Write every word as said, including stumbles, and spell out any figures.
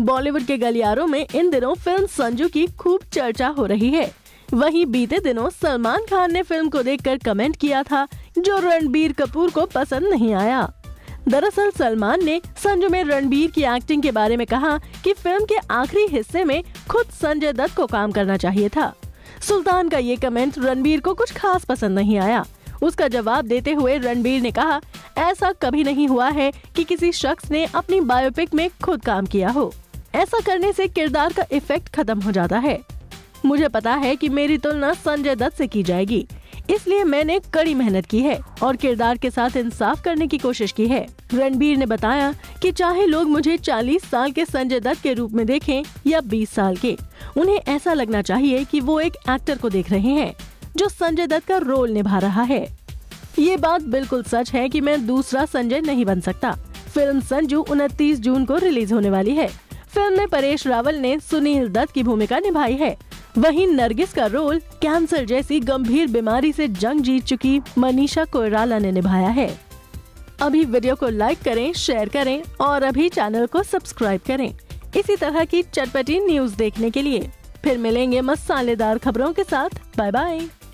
बॉलीवुड के गलियारों में इन दिनों फिल्म संजू की खूब चर्चा हो रही है। वहीं बीते दिनों सलमान खान ने फिल्म को देखकर कमेंट किया था, जो रणबीर कपूर को पसंद नहीं आया। दरअसल सलमान ने संजू में रणबीर की एक्टिंग के बारे में कहा कि फिल्म के आखिरी हिस्से में खुद संजय दत्त को काम करना चाहिए था। सुल्तान का ये कमेंट रणबीर को कुछ खास पसंद नहीं आया। उसका जवाब देते हुए रणबीर ने कहा, ऐसा कभी नहीं हुआ है कि किसी शख्स ने अपनी बायोपिक में खुद काम किया हो। ऐसा करने से किरदार का इफेक्ट खत्म हो जाता है। मुझे पता है कि मेरी तुलना संजय दत्त से की जाएगी, इसलिए मैंने कड़ी मेहनत की है और किरदार के साथ इंसाफ करने की कोशिश की है। रणबीर ने बताया कि चाहे लोग मुझे चालीस साल के संजय दत्त के रूप में देखें या बीस साल के, उन्हें ऐसा लगना चाहिए कि वो एक एक्टर को देख रहे हैं जो संजय दत्त का रोल निभा रहा है। ये बात बिल्कुल सच है कि मैं दूसरा संजय नहीं बन सकता। फिल्म संजू उनतीस जून को रिलीज होने वाली है। फिल्म में परेश रावल ने सुनील दत्त की भूमिका निभाई है। वहीं नरगिस का रोल कैंसर जैसी गंभीर बीमारी से जंग जीत चुकी मनीषा कोइराला ने निभाया है। अभी वीडियो को लाइक करें, शेयर करें और अभी चैनल को सब्सक्राइब करें इसी तरह की चटपटी न्यूज देखने के लिए। फिर मिलेंगे मसालेदार खबरों के साथ। Bye bye.